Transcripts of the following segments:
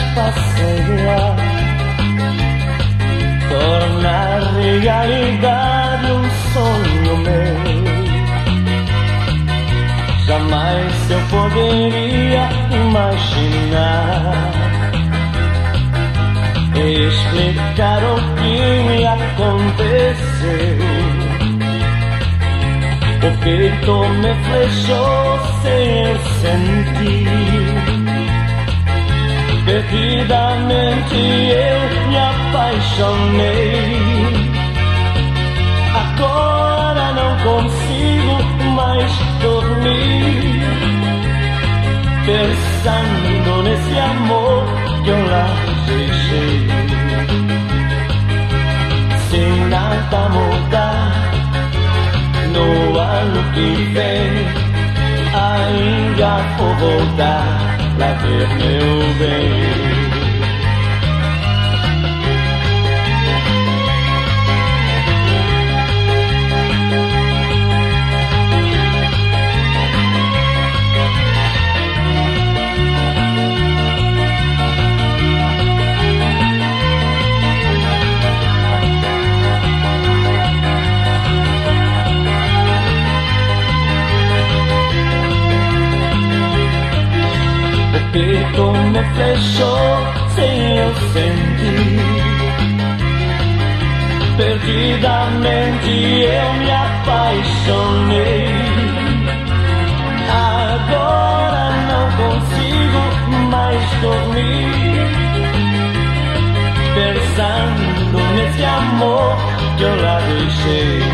passeia, torna realidade um sonho meu. Jamais eu poderia imaginar explicar o que me aconteceu. O peito me flechou sem eu sentir. Perdidamente eu me apaixonei. Agora não consigo mais dormir, pensando nesse amor que eu lá deixei. Se nada mudar no ano que vem, ainda vou voltar pra ver meu bem. O peito me fechou sem eu sentir. Perdidamente eu me apaixonei. Agora não consigo mais dormir, pensando nesse amor que eu lá deixei.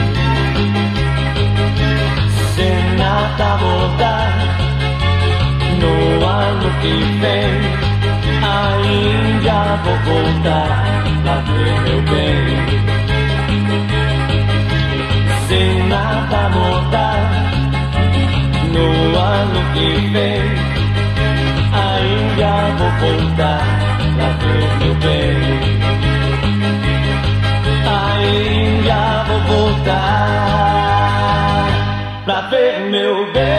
Se nada mudar no ano que vem, ainda vou voltar pra ver meu bem. Se nada mudar no ano que vem, ainda vou voltar pra ver meu bem. Ainda vou voltar pra ver meu bem.